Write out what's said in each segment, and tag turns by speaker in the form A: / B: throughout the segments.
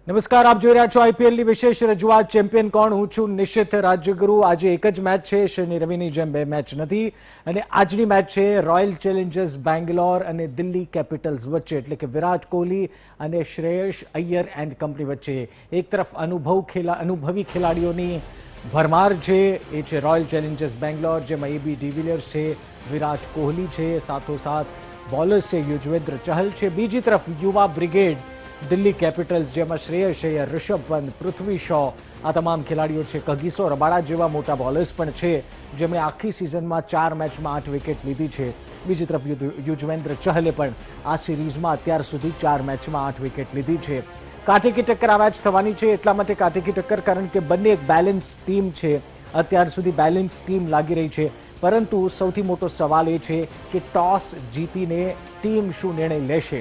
A: નમસ્કાર, આપ જોઈ રહ્યા છો આઈપીએલની વિશેષ રજૂઆત ચેમ્પિયન કોણ. હું છું નિશિત રાજ્યગુરુ. આજે એક જ મેચ છે, શનિ રવિની જેમ બે મેચ નથી. અને આજની મેચ છે રોયલ ચેલેન્જર્સ બેંગ્લોર અને દિલ્હી કેપિટલ્સ વચ્ચે, એટલે કે વિરાટ કોહલી અને શ્રેયસ અય્યર એન્ડ કંપની વચ્ચે. એક તરફ અનુભવી ખેલાડીઓની ભરમાર છે, એ છે રોયલ ચેલેન્જર્સ બેંગ્લોર, જેમાં એબી ડિવિલિયર્સ છે, વિરાટ કોહલી છે, સાથોસાથ બોલર્સ છે, યુજવેન્દ્ર ચહલ છે. બીજી તરફ યુવા બ્રિગેડ દિલ્હી કેપિટલ્સ, જેમાં શ્રેયસ અય્યર, ઋષભ પંત, પૃથ્વી શો, આ તમામ ખેલાડીઓ છે. કગિસો રબાડા જેવા મોટા બોલર્સ પણ છે, જેમણે આખી સિઝનમાં 4 મેચમાં 8 વિકેટ લીધી છે. બીજી તરફ યુજવેન્દ્ર ચહલે પણ આ સિરીઝમાં અત્યાર સુધી 4 મેચમાં 8 વિકેટ લીધી છે. કાટેકી ટક્કર આ મેચ થવાની છે. એટલા માટે કાટેકી ટક્કર કારણ કે બંને એક બેલેન્સ ટીમ છે. અત્યાર સુધી બેલેન્સ ટીમ લાગી રહી છે. પરંતુ સૌથી મોટો સવાલ એ છે કે ટોસ જીતીને ટીમ શું નિર્ણય લેશે.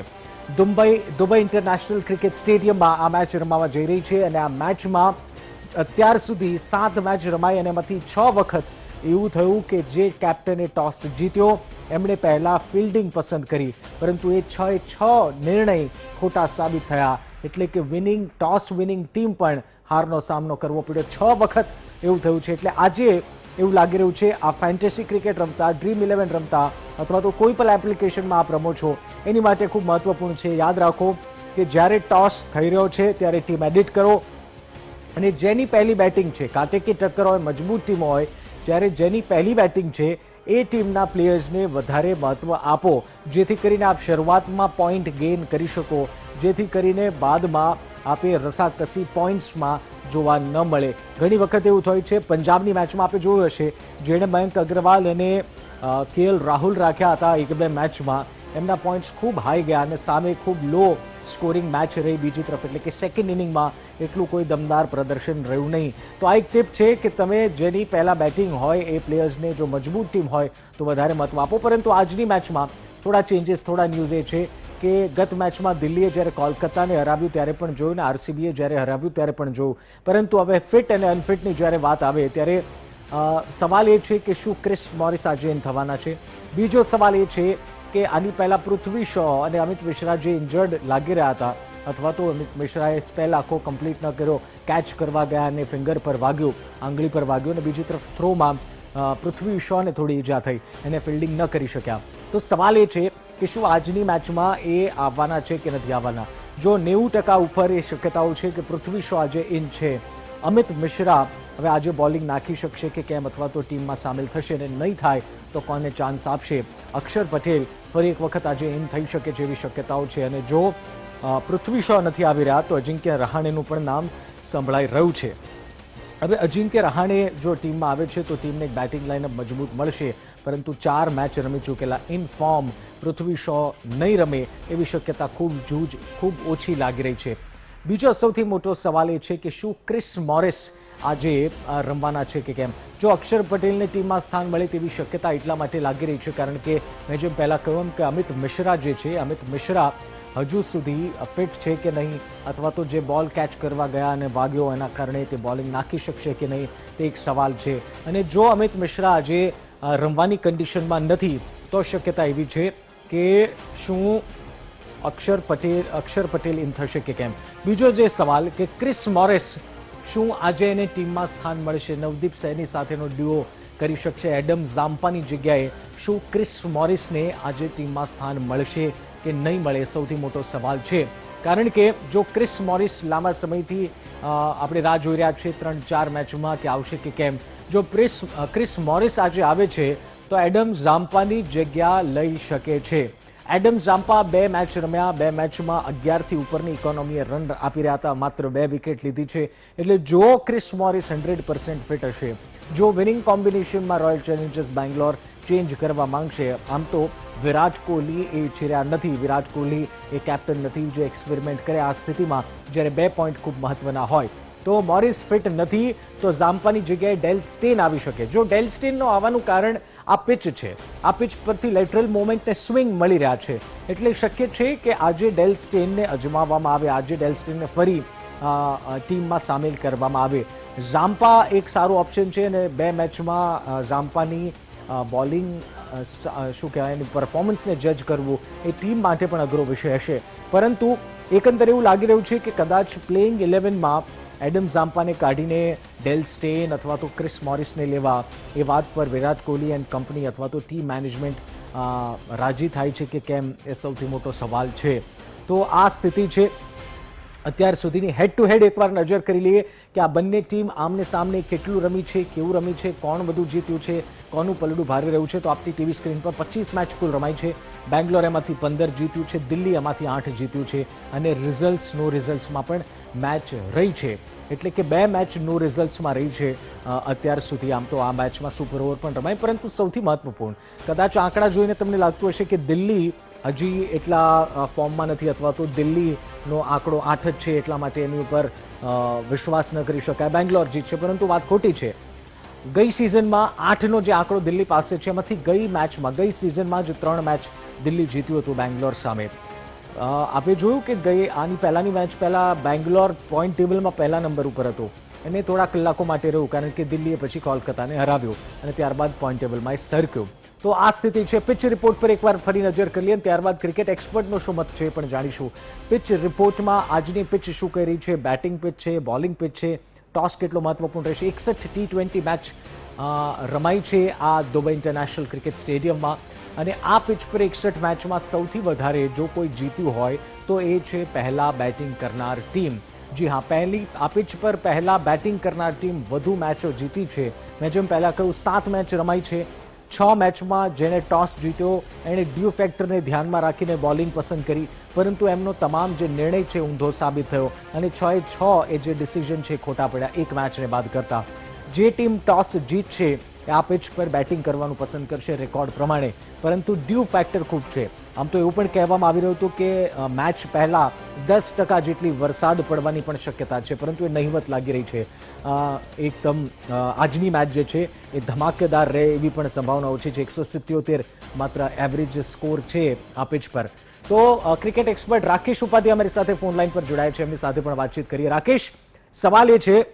A: દુબઈ ઇન્ટરનેશનલ ક્રિકેટ સ્ટેડિયમમાં આ મેચ રમાવા જઈ રહી છે. અને આ મેચમાં અત્યાર સુધી 7 મેચ રમાઈ અને એમાંથી 6 વખત એવું થયું કે જે કેપ્ટને ટોસ જીત્યો એમણે પહેલા ફિલ્ડિંગ પસંદ કરી, પરંતુ એ 6 નિર્ણય ખોટા સાબિત થયા. એટલે કે ટોસ વિનિંગ ટીમ પણ હારનો સામનો કરવો પડ્યો. 6 વખત એવું થયું છે. એટલે આજે એવું લાગી રહ્યું છે આ ફેન્ટેસી ક્રિકેટ રમતા, ડ્રીમ 11 રમતા, અથવા તો કોઈ પણ એપ્લિકેશનમાં આપ રમો છો, એની માટે ખૂબ મહત્વપૂર્ણ છે. યાદ રાખો કે જ્યારે ટોસ થઈ રહ્યો છે ત્યારે ટીમ એડિટ કરો, અને જેની પહેલી બેટિંગ છે, કાટેકી ટક્કર હોય, મજબૂત ટીમ હોય, જ્યારે જેની પહેલી બેટિંગ છે એ ટીમના પ્લેયર્સને વધારે મહત્વ આપો, જેથી કરીને આપ શરૂઆતમાં પોઈન્ટ ગેઇન કરી શકો, જેથી કરીને બાદમાં આપે રસાકસી પોઈન્ટ્સમાં જોવા ન મળે. ઘણી વખત એવું થયું છે, પંજાબની મેચમાં આપણે જોયું હશે, જેણે મયંક અગ્રવાલ અને કેએલ રાહુલ રાખ્યા હતા એક બે મેચમાં, એમના પોઈન્ટ્સ ખૂબ હાઈ ગયા અને સામે ખૂબ લો સ્કોરિંગ મેચ રહી બીજી તરફ. એટલે કે સેકન્ડ ઇનિંગમાં એટલું કોઈ દમદાર પ્રદર્શન રહ્યું નહીં. તો આ એક ટીપ છે કે તમે જેની પહેલા બેટિંગ હોય એ પ્લેયર્સને, જો મજબૂત ટીમ હોય તો વધારે મહત્વ આપો. પરંતુ આજની મેચમાં થોડા ચેન્જીસ, થોડા ન્યૂઝ એ છે કે ગત મેચમાં દિલ્હીએ જ્યારે કોલકાતાને હરાવ્યું ત્યારે પણ જોયું, ને આરસીબીએ જ્યારે હરાવ્યું ત્યારે પણ જોયું. પરંતુ હવે ફિટ અને અનફિટની જ્યારે વાત આવે ત્યારે સવાલ એ છે કે શું ક્રિસ મોરિસ આજે ઇન થવાના છે. બીજો સવાલ એ છે કે આની પહેલા પૃથ્વી શો અને અમિત મિશ્રા જે ઇન્જર્ડ લાગી રહ્યા હતા, અથવા તો અમિત મિશ્રાએ સ્પેલ આખો કમ્પ્લીટ ન કર્યો, કેચ કરવા ગયા અને ફિંગર પર વાગ્યું, આંગળી પર વાગ્યું, અને બીજી તરફ થ્રોમાં પૃથ્વી શોને થોડી ઈજા થઈ, એને ફિલ્ડિંગ ન કરી શક્યા. તો સવાલ એ છે કે શું આજની મેચમાં એ આવવાના છે કે નથી આવવાના. જો 90% ઉપર એ શક્યતાઓ છે કે પૃથ્વી શો આજે ઇન છે. અમિત મિશ્રા હવે આજે બોલિંગ નાખી શકશે કે કેમ, અથવા તો ટીમમાં સામેલ થશે, અને નહીં થાય તો કોને ચાન્સ આપશે. અક્ષર પટેલ ફરી એક વખત આજે ઇન થઈ શકે જેવી શક્યતાઓ છે. અને જો પૃથ્વી શો નથી આવી રહ્યા તો અજિંક્ય રહાણેનું પણ નામ સંભળાઈ રહ્યું છે. હવે અજિંક્ય રહાણે જો ટીમમાં આવે છે તો ટીમને એક બેટિંગ લાઇનઅપ મજબૂત મળશે, પરંતુ 4 મેચ રમી ચૂકેલા ઇન ફોર્મ પૃથ્વી શો નહીં રમે એવી શક્યતા ખૂબ ઓછી લાગી રહી છે. બીજો સૌથી મોટો સવાલ એ છે કે શું ક્રિસ મોરિસ આજે રમવાના છે કે કેમ. જો અક્ષર પટેલને ટીમમાં સ્થાન મળે તેવી શક્યતા એટલા માટે લાગી રહી છે કારણ કે મેં જેમ પહેલા કહ્યું કે અમિત મિશ્રા જે છે, અમિત મિશ્રા હજુ સુધી ફિટ છે કે નહીં, અથવા તો જે બોલ કેચ કરવા ગયા અને વાગ્યો એના કારણે તે બોલિંગ નાખી શકશે કે નહીં, તે એક સવાલ છે. અને જો અમિત મિશ્રા આજે રમવાની કન્ડિશનમાં નથી તો શક્યતા એવી છે કે શું અક્ષર પટેલ ઇન થશે કે કેમ. બીજો જે સવાલ કે ક્રિસ મોરિસ શું આજે એને ટીમમાં સ્થાન મળશે, નવદીપ સૈની સાથેનો ડ્યુઓ કરી શકશે એડમ ઝામ્પાની જગ્યાએ, શું ક્રિસ મોરિસને આજે ટીમમાં સ્થાન મળશે કે નહીં મળે, સૌથી મોટો સવાલ છે. કારણ કે જો ક્રિસ મોરિસ લાંબા સમયથી આપણે રાહ જોઈ રહ્યા છીએ 3-4 મેચમાં કે આવશે કે કેમ, જો ક્રિસ મોરિસ આજે આવે છે તો એડમ ઝામ્પાની જગ્યા લઈ શકે છે. એડમ ઝામ્પા 2 મેચ રમ્યા, 2 મેચમાં 11થી ઉપરની ઇકોનોમીએ રન આપી રહ્યા હતા, માત્ર 2 વિકેટ લીધી છે. એટલે જો ક્રિસ મોરિસ 100% ફિટ હશે, જો વિનિંગ કોમ્બિનેશનમાં રોયલ ચેલેન્જર્સ બેંગ્લોર ચેન્જ કરવા માંગશે, આમ તો વિરાટ કોહલી એ ઈચ્છી રહ્યા નથી, વિરાટ કોહલી એ કેપ્ટન નથી જે એક્સપેરિમેન્ટ કરે આ સ્થિતિમાં જ્યારે 2 પોઈન્ટ ખૂબ મહત્વના હોય. તો મોરિસ ફિટ નથી તો ઝામ્પાની જગ્યાએ ડેલ સ્ટેન આવી શકે. જો ડેલ સ્ટેનનું આવવાનું કારણ આ પિચ છે, આ પિચ પરથી લેટરલ મોમેન્ટને સ્વિંગ મળી રહ્યા છે, એટલે શક્ય છે કે આજે ડેલ સ્ટેનને અજમાવવામાં આવે, આજે ડેલ સ્ટેનને ફરી ટીમમાં સામેલ કરવામાં આવે. ઝામ્પા એક સારું ઓપ્શન છે અને 2 મેચમાં ઝામ્પાની બોલિંગ શું કહેવાય એની પરફોર્મન્સને જજ કરવું એ ટીમ માટે પણ અઘરો વિષય હશે. પરંતુ એકંદરે એવું લાગી રહ્યું છે કે કદાચ પ્લેઇંગ 11માં એડમ ઝામ્પાને કાઢીને ડેલ સ્ટેન અથવા તો ક્રિસ મોરિસને લેવા એ વાત પર વિરાટ કોહલી એન્ડ કંપની અથવા તો ટીમ મેનેજમેન્ટ રાજી થાય છે કે કેમ એ સૌથી મોટો સવાલ છે. તો આ સ્થિતિ છે અત્યાર સુધીની. હેડ ટુ હેડ એકવાર નજર કરી લઈએ કે આ બંને ટીમ આમને સામને કેટલું રમી છે, કેવું રમી છે, કોણ બધું જીત્યું છે, કોનું પલડું ભારે રહ્યું છે. તો આપણી ટીવી સ્ક્રીન પર 25 મેચ કુલ રમાઈ છે. બેંગ્લોર એમાંથી 15 જીત્યું છે, દિલ્હી એમાંથી 8 જીત્યું છે અને નો રિઝલ્ટ્સમાં પણ મેચ રહી છે. એટલે કે 2 મેચ નો રિઝલ્ટ્સમાં રહી છે અત્યાર સુધી. આમ તો આ મેચમાં સુપર ઓવર પણ રમાય, પરંતુ સૌથી મહત્વપૂર્ણ કદાચ આંકડા જોઈને તમને લાગતું હશે કે દિલ્હી હજી એટલા ફોર્મમાં નથી અથવા તો દિલ્હીનો આંકડો 8 જ છે એટલા માટે એની ઉપર વિશ્વાસ ન કરી શકાય, બેંગ્લોર જીતશે. પરંતુ વાત ખોટી છે. ગઈ સિઝનમાં 8નો જે આંકડો દિલ્હી પાસે છે એમાંથી ગઈ સિઝનમાં જ 3 મેચ દિલ્હી જીત્યું હતું બેંગ્લોર સામે. આપણે જોયું કે આની પહેલાની મેચ પહેલા બેંગ્લોર પોઈન્ટ ટેબલમાં પહેલા નંબર ઉપર હતો અને થોડા કલાકો માટે રહ્યું કારણ કે દિલ્હીએ પછી કોલકાતાને હરાવ્યો અને ત્યારબાદ પોઈન્ટ ટેબલમાં એ સરક્યો. તો આ સ્થિતિ છે. પિચ રિપોર્ટ પર એકવાર ફરી નજર કરીએ અને ત્યારબાદ ક્રિકેટ એક્સપર્ટનો શું મત છે એ પણ જાણીશું. પિચ રિપોર્ટમાં આજની પિચ શું કહી રહી છે? બેટિંગ પિચ છે, બોલિંગ પિચ છે, ટોસ કેટલો મહત્વપૂર્ણ રહેશે? 61 T20 મેચ રમાઈ છે આ દુબઈ ઇન્ટરનેશનલ ક્રિકેટ સ્ટેડિયમમાં અને આ પિચ પર 61 મેચમાં સૌથી વધારે જો કોઈ જીત્યું હોય તો એ છે પહેલા બેટિંગ કરનાર ટીમ. જી હા, આ પિચ પર પહેલા બેટિંગ કરનાર ટીમ વધુ મેચો જીતી છે. મેં જેમ પહેલા કહ્યું 7 મેચ રમાઈ છે. 6 મેચમાં જેને ટોસ જીત્યો એણે ડ્યુ ફેક્ટરને ધ્યાનમાં રાખીને બોલિંગ પસંદ કરી, પરંતુ એમનો તમામ જે નિર્ણય છે ઊંધો સાબિત થયો અને 6 એ જે ડિસિઝન છે ખોટા પડ્યા એક મેચને બાદ કરતા. જે ટીમ ટોસ જીતશે એ આ પિચ પર બેટિંગ કરવાનું પસંદ કરશે રેકોર્ડ પ્રમાણે, પરંતુ ડ્યુ ફેક્ટર ખૂબ છે. આમ તો એવું પણ કહેવામાં આવી રહ્યું હતું કે મેચ પહેલા 10% જેટલી વરસાદ પડવાની પણ શક્યતા છે, પરંતુ એ નહિવત લાગી રહી છે. એકદમ આજની મેચ જે છે એ ધમાકેદાર રહે એવી પણ સંભાવના ઓછી છે. 177 માત્ર એવરેજ સ્કોર છે આ પિચ પર. તો ક્રિકેટ એક્સપર્ટ રાકેશ ઉપાધ્યાય અમારી સાથે ફોન લાઈન પર જોડાયા છે, એમની સાથે પણ વાતચીત કરીએ. રાકેશ, સવાલ એ છે,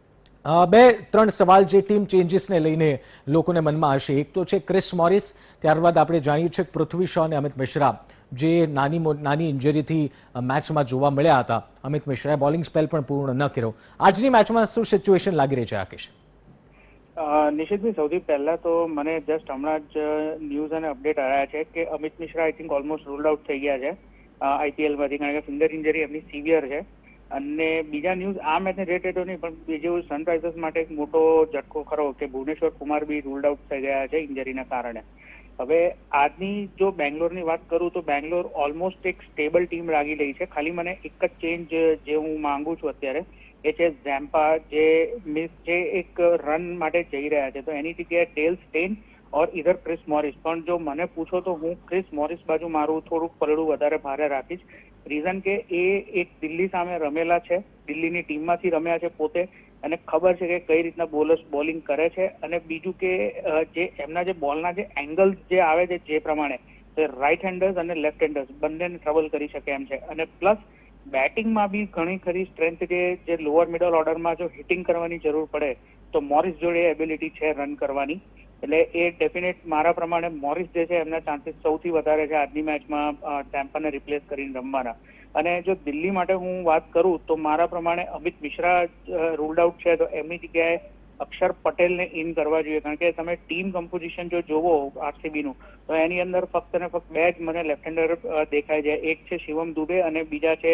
A: 2-3 સવાલ જે ટીમ ચેન્જીસને લઈને લોકોને મનમાં હશે. એક તો છે ક્રિસ મોરિસ, ત્યારબાદ આપણે જાણીએ છીએ પૃથ્વી શો અને અમિત મિશ્રા જે નાની ઇન્જરીથી મેચમાં જોવા મળ્યા હતા. અમિત મિશ્રાએ બોલિંગ સ્પેલ પણ પૂર્ણ ન કર્યો. આજની મેચમાં શું સિચ્યુએશન લાગી રહી છે રાકેશ?
B: નિશિતભાઈ, સૌથી પહેલા તો મને જસ્ટ હમણાં જ ન્યૂઝ અને અપડેટ આવ્યા છે કે Amit Mishra I think almost ruled out થઈ ગયા છે આઈપીએલમાંથી, કારણ કે ફિંગર ઇન્જરી એમની સિવિયર છે. અને બીજા ન્યૂઝ આ મેચને રિલેટેડ નહીં પણ બીજું સનરાઇઝર્સ માટે એક મોટો ઝટકો ખરો કે ભુવનેશ્વર કુમાર બી રૂલ્ડ આઉટ થઈ ગયા છે ઇન્જરીના કારણે. હવે આજની જો બેંગ્લોરની વાત કરું તો બેંગ્લોર ઓલમોસ્ટ એક સ્ટેબલ ટીમ લાગી રહી છે. ખાલી મને એક જ ચેન્જ જે હું માંગુ છું અત્યારે એ છે ઝેમ્પા જે એક રન માટે જઈ રહ્યા છે, તો એની જગ્યાએ ડેલ સ્ટેન ઓર ઇધર ક્રિસ મોરિસ. પણ જો મને પૂછો તો હું ક્રિસ મોરિસ બાજુ મારું થોડુંક પલડું વધારે ભારે રાખીશ. રીઝન કે એ એક દિલ્હી સામે રમેલા છે, દિલ્હીની ટીમમાંથી રમ્યા છે પોતે, અને ખબર છે કે કઈ રીતના બોલર્સ બોલિંગ કરે છે. અને બીજું કે જે એમના જે બોલના જે એંગલ્સ જે આવે છે જે પ્રમાણે રાઈટ હેન્ડર્સ અને લેફ્ટ હેન્ડર્સ બંનેને ટ્રબલ કરી શકે એમ છે. અને પ્લસ બેટિંગમાં બી ઘણી ખરી સ્ટ્રેન્થ જે લોઅર મિડલ ઓર્ડરમાં જો હિટિંગ કરવાની જરૂર પડે તો મોરિસ જોડે એબિલિટી છે રન કરવાની. એટલે એ ડેફિનેટ મારા પ્રમાણે મોરિસ જે છે એમના ચાન્સીસ સૌથી વધારે છે આજની મેચમાં ટેમ્પાને રિપ્લેસ કરીને રમવાના. અને જો દિલ્હી માટે હું વાત કરું તો મારા પ્રમાણે અમિત મિશ્રા રૂલ્ડ આઉટ છે, તો એમની જગ્યાએ અક્ષર પટેલને ઇન કરવા જોઈએ. કારણ કે તમે ટીમ કમ્પોઝિશન જો જોવો આરસીબીનું તો એની અંદર ફક્ત ને ફક્ત 2 જ મને લેફ્ટ હેન્ડર દેખાય છે. એક છે શિવમ દુબે અને બીજા છે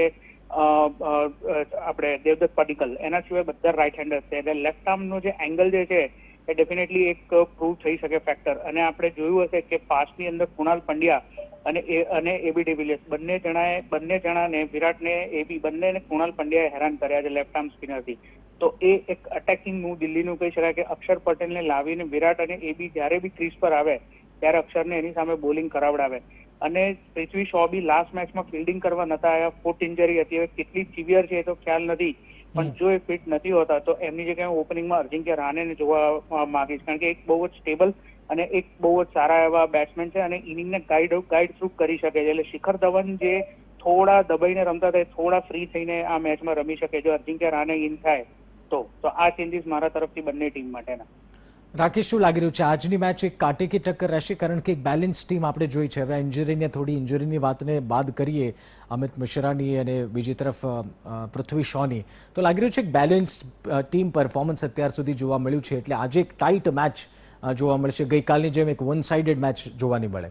B: આપણે દેવદત્ત પડિક્કલ. એના સિવાય બધા રાઈટ હેન્ડર છે. એટલે લેફ્ટ આર્મનો જે એંગલ જે છે એ ડેફિનેટલી એક પ્રૂવ થઈ શકે ફેક્ટર. અને આપણે જોયું હશે કે પાસ્ટની અંદર કુણાલ પંડ્યા અને એબી ડિવિલિયર્સ બંને જણાને વિરાટને એબી બંનેને કુણાલ પંડ્યાએ હેરાન કર્યા છે લેફ્ટ આર્મ સ્પિનરથી. તો એ એક અટેકિંગ મૂવ દિલ્હીનું કહી શકાય કે અક્ષર પટેલને લાવીને વિરાટ અને એબી જ્યારે બી ક્રીઝ પર આવે ત્યારે અક્ષરને એની સામે બોલિંગ કરાવડાવે. અને પૃથ્વી શો બી લાસ્ટ મેચમાં ફિલ્ડિંગ કરવા નતા આવ્યા, ફૂટ ઇન્જરી હતી. હવે કેટલી સિવિયર છે એ તો ખ્યાલ નથી, પણ જો એ ફિટ નથી હોતા તો એમની જગ્યાએ હું ઓપનિંગમાં અજિંક્ય રહાણેને જોવા માંગીશ. કારણ કે એક બહુ જ સ્ટેબલ અને એક બહુ જ સારા એવા બેટ્સમેન છે અને ઇનિંગને ગાઈડ થ્રુ કરી શકે છે. એટલે શિખર ધવન જે થોડા દબાઈને રમતા હતા થોડા ફ્રી થઈને આ મેચમાં રમી શકે જો અજિંક્ય રહાણે ઇન થાય તો આ ચેન્જીસ મારા તરફથી બંને ટીમ માટેના.
A: રાકેશ, શું લાગી રહ્યું છે આજની મેચ એક કાટેકી ટક્કર રહેશે? કારણ કે એક બેલેન્સ ટીમ આપણે જોઈ છે. હવે થોડી ઇન્જરીની વાતને બાદ કરીએ અમિત મિશ્રાની અને બીજી તરફ પૃથ્વી શોની, તો લાગી રહ્યું છે એક બેલેન્સ ટીમ પરફોર્મન્સ અત્યાર સુધી જોવા મળ્યું છે. એટલે આજે એક ટાઈટ મેચ જોવા મળશે, ગઈકાલની જેમ એક વન સાઇડેડ મેચ જોવાની મળે.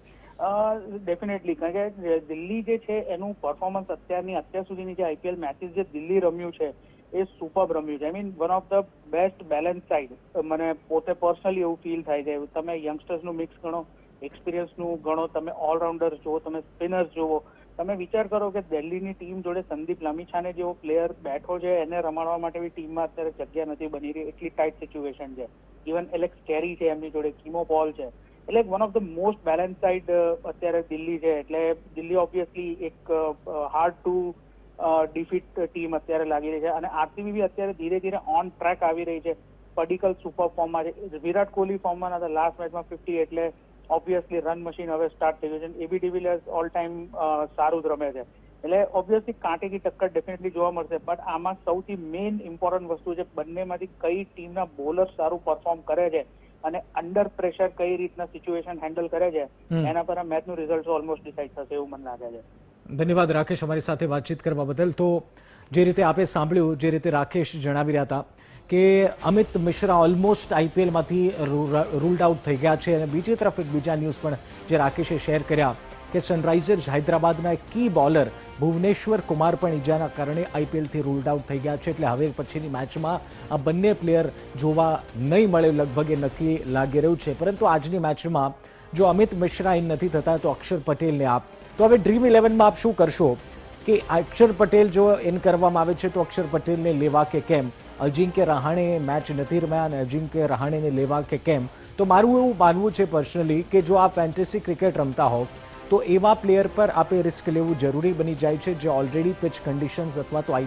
B: ડેફિનેટલી, કારણ કે દિલ્હી જે છે એનું પરફોર્મન્સ અત્યાર સુધીની જે આઈપીએલ મેચીસ જે દિલ્હી રમ્યું છે એ સુપર રમ્યું છે. I mean one of the best balance side મને પોતે પર્સનલી એવું ફીલ થાય છે. તમે યંગસ્ટર્સનું મિક્સ ગણો, એક્સપિરિયન્સનું ગણો, તમે ઓલરાઉન્ડર જુઓ, તમે સ્પિનર્સ જુઓ, તમે વિચાર કરો કે દિલ્હીની ટીમ જોડે સંદીપ લામીછાને જેવો પ્લેયર બેઠો છે, એને રમાડવા માટે બી ટીમમાં અત્યારે જગ્યા નથી બની રહી, એટલી ટાઈટ સિચ્યુએશન છે. ઇવન એલેક્સ કેરી છે એમની જોડે, કિમો પોલ છે, એટલે one of the most balance side અત્યારે દિલ્હી છે. એટલે દિલ્હી ઓબ્વિયસલી એક હાર્ડ ટુ ડિફીટ ટીમ અત્યારે લાગી રહી છે. અને આરસીબી બી અત્યારે ધીરે ધીરે ઓન ટ્રેક આવી રહી છે. પડિકલ સુપર ફોર્મમાં છે, વિરાટ કોહલી ફોર્મમાં નતા, લાસ્ટ મેચમાં 50, એટલે ઓબ્વિયસલી રન મશીન હવે સ્ટાર્ટ થઈ ગયું છે. એબી ડિવિલિયર્સ ઓલ ટાઈમ સારું જ રમે છે, એટલે ઓબ્વિયસલી કાંટેકી ટક્કર ડેફિનેટલી જોવા મળશે. બટ આમાં સૌથી મેઇન ઇમ્પોર્ટન્ટ વસ્તુ છે બંનેમાંથી કઈ ટીમના બોલર સારું પરફોર્મ કરે છે અને અંડર પ્રેશર કઈ રીતના સિચ્યુએશન હેન્ડલ કરે છે, એના પર આ મેચનું રિઝલ્ટ ઓલમોસ્ટ ડિસાઇડ થશે એવું મને લાગે છે.
A: ધન્યવાદ રાકેશ અમારી સાથે વાતચીત કરવા બદલ. તો જે રીતે આપે સાંભળ્યું, જે રીતે રાકેશ જણાવી રહ્યા હતા કે અમિત મિશ્રા ઓલમોસ્ટ આઈપીએલમાંથી રૂલ્ડ આઉટ થઈ ગયા છે. અને બીજી તરફ એક બીજા ન્યૂઝ પણ જે રાકેશે શેર કર્યા કે સનરાઇઝર્સ હૈદરાબાદના એક કી બોલર ભુવનેશ્વર કુમાર પણ ઈજાના કારણે આઈપીએલથી રૂલ્ડ આઉટ થઈ ગયા છે. એટલે હવે પછીની મેચમાં આ બંને પ્લેયર જોવા નહીં મળે લગભગ એ નક્કી લાગી રહ્યું છે. પરંતુ આજની મેચમાં જો અમિત મિશ્રા ઇન નથી થતા તો અક્ષર પટેલને આપ, તો હવે ડ્રીમ 11માં આપ શું કરશો કે અક્ષર પટેલ જો ઇન કરવામાં આવે છે તો અક્ષર પટેલને લેવા કે કેમ? અજિંક્ય રહાણે મેચ નથી રમ્યા અને અજિંક્ય રહાણેને લેવા કે કેમ? તો મારું એવું માનવું છે પર્સનલી કે જો આ ફેન્ટેસી ક્રિકેટ રમતા હો તો એવા પ્લેયર પર આપે રિસ્ક લેવું જરૂરી બની જાય છે જે ઓલરેડી પિચ કન્ડિશન્સ અથવા તો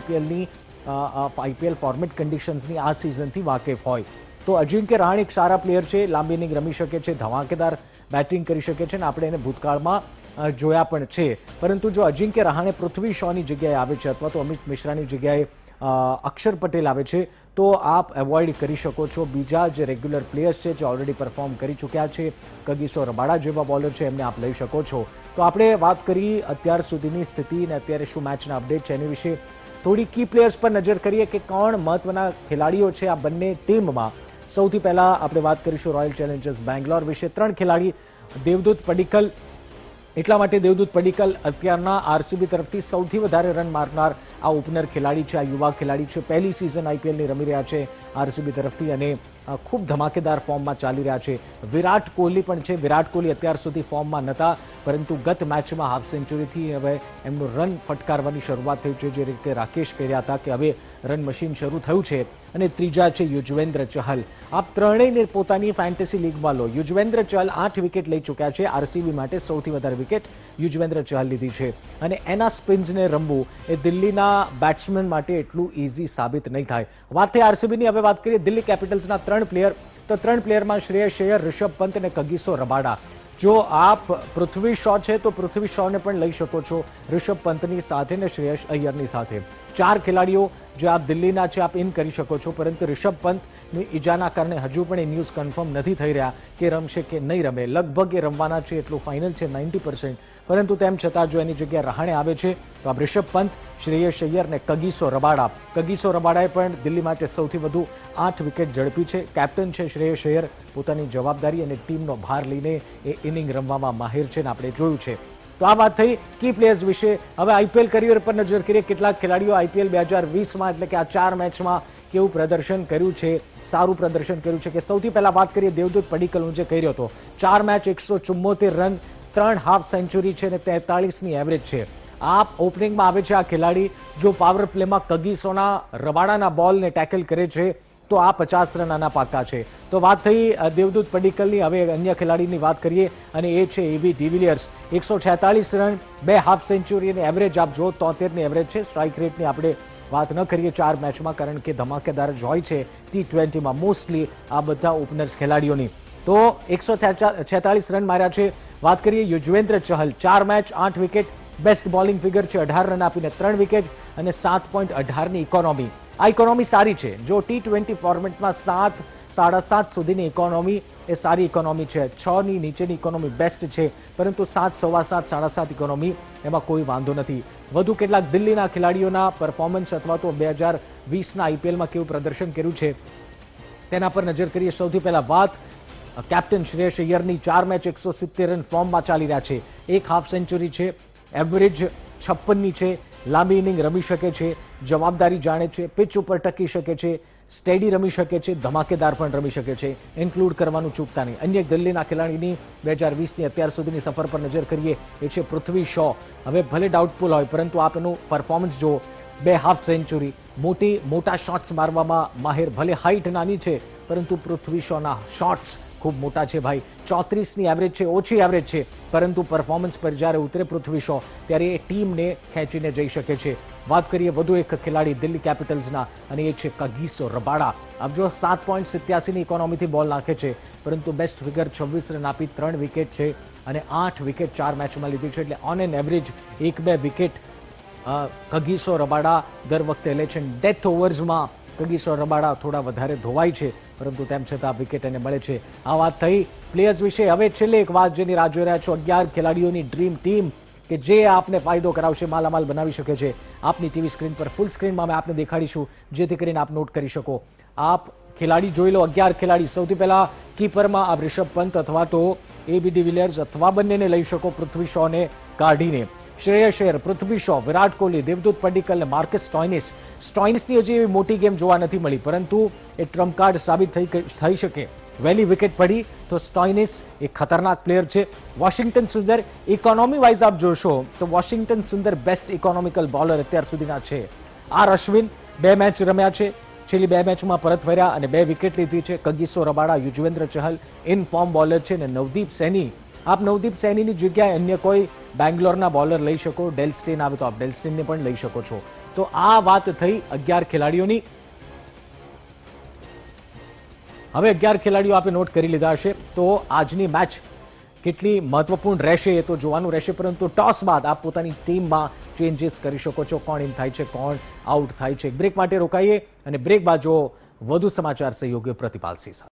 A: આઈપીએલ ફોર્મેટ કન્ડિશન્સની આ સિઝનથી વાકેફ હોય. તો અજિંક્ય રહાણે એક સારા પ્લેયર છે, લાંબી ઇનિંગ રમી શકે છે, ધમાકેદાર બેટિંગ કરી શકે છે અને આપણે એને ભૂતકાળમાં જોયા પણ છે. પરંતુ જો અજિંક્ય રહાણે પૃથ્વી શોની જગ્યાએ આવે છે અથવા તો અમિત મિશ્રાની જગ્યાએ અક્ષર પટેલ આવે છે તો આપ એવોઇડ કરી શકો છો. બીજા જે રેગ્યુલર પ્લેયર્સ છે જે ઓલરેડી પરફોર્મ કરી ચૂક્યા છે, કગીસો રબાડા જેવા બોલર છે, એમને આપ લઈ શકો છો. તો આપણે વાત કરી અત્યાર સુધીની સ્થિતિ અને અત્યારે શું મેચના અપડેટ છે એની વિશે. થોડી કી પ્લેયર્સ પર નજર કરીએ કે કોણ મહત્વના ખેલાડીઓ છે આ બંને ટીમમાં. સૌથી પહેલા આપણે વાત કરીશું રોયલ ચેલેન્જર્સ બેંગ્લોર વિશે. 3 ખેલાડી, દેવદૂત પડિક્કલ, એટલા માટે દેવદૂત પડિક્કલ અત્યારના આરસીબી તરફથી સૌથી વધારે રન મારનાર આ ઓપનર ખેલાડી છે, આ યુવા ખેલાડી છે. પહેલી સિઝન આઈપીએલની રમી રહ્યા છે આરસીબી તરફથી અને ખૂબ ધમાકેદાર ફોર્મમાં ચાલી રહ્યા છે. વિરાટ કોહલી પણ છે. વિરાટ કોહલી અત્યાર સુધી ફોર્મમાં નહોતા પરંતુ ગત મેચમાં હાફ સેન્ચુરીથી હવે એમનું રન ફટકારવાની શરૂઆત થઈ છે. જે રીતે રાકેશ કહી રહ્યા હતા કે હવે રન મશીન શરૂ થયું છે. અને ત્રીજા છે યુજવેન્દ્ર ચહલ. આપ ત્રણેયને પોતાની ફેન્ટેસી લીગમાં લો. યુજવેન્દ્ર ચહલ 8 વિકેટ લઈ ચૂક્યા છે. આરસીબી માટે સૌથી વધારે વિકેટ યુજવેન્દ્ર ચહલ લીધી છે અને એના સ્પિન્સને રમવું એ દિલ્હીના બેટ્સમેન માટે એટલું ઇઝી સાબિત નહીં થાય. વાત થઈ આરસીબીની. હવે વાત કરીએ દિલ્હી કેપિટલ્સના 3 પ્લેયર. તો 3 પ્લેયરમાં શ્રેયસ અય્યર, રિષભ પંત અને કગીસો રબાડા. જો આપ પૃથ્વી શો છે તો પૃથ્વી શોને પણ લઈ શકો છો રિષભ પંતની સાથે ને શ્રેયસ અય્યરની સાથે. 4 ખેલાડીઓ જે આપ દિલ્હીના છે આપ ઇન કરી શકો છો. પરંતુ રિષભ પંતની ઈજાના કારણે હજુ પણ એ ન્યૂઝ કન્ફર્મ નથી થઈ રહ્યા કે રમશે કે નહીં રમે. લગભગ એ રમવાના છે એટલું ફાઇનલ છે 90%. પરંતુ તેમ છતાં જો એની જગ્યાએ રહાણે આવે છે તો આપ રિષભ પંત, શ્રેયસ અય્યર ને કગીસો રબાડા. કગીસો રબાડાએ પણ દિલ્હી માટે સૌથી વધુ 8 વિકેટ ઝડપી છે. કેપ્ટન છે શ્રેયસ અય્યર, પોતાની જવાબદારી અને ટીમનો ભાર લઈને એ ઇનિંગ રમવામાં માહિર છે અને આપણે જોયું છે. તો આ વાત થઈ કી પ્લેયર્સ વિશે. હવે આઈપીએલ કરિયર પર નજર કરીએ. કેટલાક ખેલાડીઓ આઈપીએલ 2020માં એટલે કે આ 4 મેચમાં કેવું પ્રદર્શન કર્યું છે, સારું પ્રદર્શન કર્યું છે કે. સૌથી પહેલા વાત કરીએ દેવદૂત પડિક્કલનું, જે કહી રહ્યો હતો 4 મેચ 174 રન, 3 હાફ સેન્ચુરી છે અને 43ની એવરેજ છે. આ ઓપનિંગમાં આવે છે આ ખેલાડી. જો પાવર પ્લેમાં કગીસોના રબાડાના બોલને ટેકલ કરે છે તો આ 50 રન આના પાકા છે. તો વાત થઈ દેવદૂત પડિક્કલની. હવે અન્ય ખેલાડીની વાત કરીએ અને એ છે AB de Villiers. 146 run, 2 half century અને એવરેજ આપ જો 73ની એવરેજ છે. સ્ટ્રાઇક રેટની આપણે વાત ન કરીએ 4 મેચમાં કારણ કે ધમાકેદાર જ હોય છે T20માં મોસ્ટલી આ બધા ઓપનર્સ ખેલાડીઓની. તો 146 રન માર્યા છે. વાત કરીએ Yuzvendra Chahal, 4 match 8 wicket, best bowling figure છે, 18 રન આપીને 3 વિકેટ અને 7.18ની ઇકોનોમી. આ ઇકોનોમી સારી છે. જો T20 ફોર્મેટમાં 7.5 સુધીની ઇકોનોમી એ સારી ઇકોનોમી છે. 6 ની નીચેની ઇકોનોમી બેસ્ટ છે, પરંતુ 7, 7.25, 7.5 ઇકોનોમી એમાં કોઈ વાંધો નથી. વધુ કેટલાક દિલ્હીના ખેલાડીઓના પરફોર્મન્સ અથવા તો 2020ના આઈપીએલમાં કેવું પ્રદર્શન કર્યું છે તેના પર નજર કરીએ. સૌથી પહેલા વાત કેપ્ટન શ્રેયસ અય્યરની 4 મેચ 170 રન ફોર્મમાં ચાલી રહ્યા છે. એક હાફ સેન્ચુરી છે, એવરેજ 56ની છે, લાંબી ઇનિંગ રમી શકે છે, જવાબદારી જાણે છે, પિચ ઉપર ટકી શકે છે, સ્ટેડી રમી શકે છે, ધમાકેદાર પણ રમી શકે છે. ઇન્ક્લુડ કરવાનું ચૂકતા નહીં. અન્ય દિલ્હીના ખેલાડીની 2020ની અત્યાર સુધીની સફર પર નજર કરીએ એ છે પૃથ્વી શો. હવે ભલે ડાઉટફુલ હોય, પરંતુ આપ એનું પરફોર્મન્સ જુઓ. 2 હાફ સેન્ચુરી, મોટા શોટ્સ મારવામાં માહિર. ભલે હાઈટ નાની છે, પરંતુ પૃથ્વી શોના શોટ્સ ખૂબ મોટા છે ભાઈ. 34ની એવરેજ છે, ઓછી એવરેજ છે, પરંતુ પરફોર્મન્સ પર જ્યારે ઉતરે પૃથ્વી શો ત્યારે એ ટીમને ખેંચીને જઈ શકે છે. વાત કરીએ વધુ એક ખેલાડી દિલ્હી કેપિટલ્સના, અને એ છે કગિસો રબાડા. આપ જો 7.87ની ઇકોનોમીથી બોલ નાખે છે, પરંતુ બેસ્ટ ફિગર 26 રન આપી 3 વિકેટ છે અને 8 વિકેટ 4 મેચમાં લીધી છે. એટલે on an average 1-2 wicket Kagiso Rabada દર વખતે લે છે. ડેથ ઓવર્સમાં કગિસો રબાડા થોડા વધારે ધોવાય છે, પરંતુ તેમ છતાં વિકેટ એને મળે છે. આ વાત થઈ પ્લેયર્સ વિશે. હવે છેલ્લે એક વાત જેની રાહ જોઈ રહ્યા છો, 11 ખેલાડીઓની ડ્રીમ ટીમ કે જે આપને ફાયદો કરાવશે, માલામાલ બનાવી શકે છે. આપની ટીવી સ્ક્રીન પર ફૂલ સ્ક્રીનમાં અમે આપને દેખાડીશું, જેથી કરીને આપ નોટ કરી શકો. આપ ખેલાડી જોઈ લો, 11 ખેલાડી. સૌથી પહેલા કીપરમાં આપ રિષભ પંત અથવા તો એબી ડિવિલિયર્સ અથવા બંનેને લઈ શકો, પૃથ્વી શોને કાઢીને. શ્રેયસ અય્યર, પૃથ્વી શો, વિરાટ કોહલી, દેવદૂત પડિક્કલ અને માર્કસ સ્ટોઇનિસ. સ્ટોઇનિસની હજી એવી મોટી ગેમ જોવા નથી મળી, પરંતુ એ ટ્રમ્પ કાર્ડ સાબિત થઈ શકે. વહેલી વિકેટ પડી તો સ્ટોઇનિસ એક ખતરનાક પ્લેયર છે. વોશિંગ્ટન સુંદર, ઇકોનોમી વાઇઝ આપ જોશો તો Washington Sundar best economical bowler અત્યાર સુધીના છે. આર અશ્વિન 2 મેચ રમ્યા છે, છેલ્લી 2 મેચમાં પરત ફર્યા અને 2 વિકેટ લીધી છે. Kagiso Rabada, Yuzvendra Chahal in form bowler છે, અને નવદીપ સૈની. આપ નવદીપ સૈનીની જગ્યાએ અન્ય કોઈ બેંગ્લોરના બોલર લઈ શકો. ડેલ સ્ટેન આવે તો આપ ડેલ સ્ટેનને પણ લઈ શકો છો. તો આ વાત થઈ 11 ખેલાડીઓની. હવે 11 ખેલાડીઓ આપે નોટ કરી લીધા હશે, તો આજની મેચ કેટલી મહત્વપૂર્ણ રહેશે એ તો જોવાનું રહેશે. પરંતુ ટોસ બાદ આપ પોતાની ટીમમાં ચેન્જીસ કરી શકો છો. કોણ ઇન થાય છે, કોણ આઉટ થાય છે. બ્રેક માટે રોકાઈએ અને બ્રેક બાદ જો વધુ સમાચાર સહયોગી પ્રતિપાલ સિંહ.